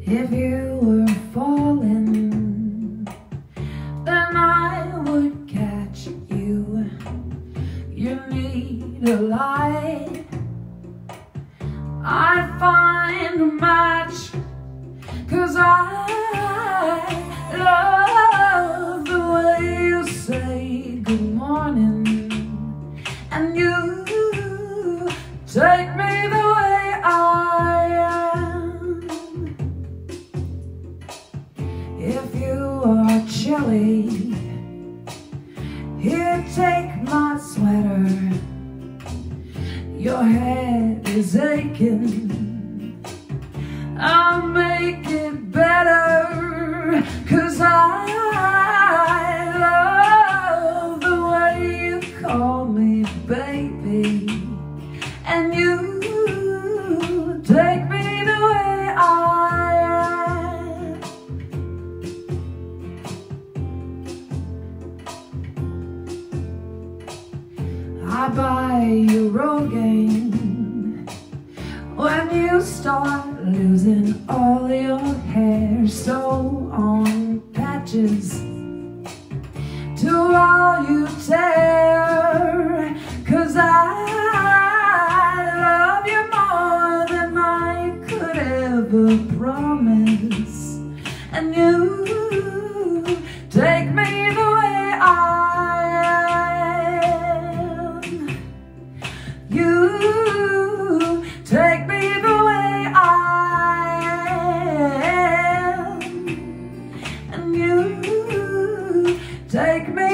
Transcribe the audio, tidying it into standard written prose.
If you were falling, then I would catch you. You need a light, I'd find a match, 'cause I love the way you say good morning, and you take me the way I am. If you are chilly, here, take my sweater. Your head is aching, I'll make it better, 'cause I love the way you call me baby, and you take me the way I am. I buy you Rogaine when you start losing all your hair. So on patches to all you tear, 'cause I love you more than I could ever promise, and you take me the way I am. You take me the way I am, and you take me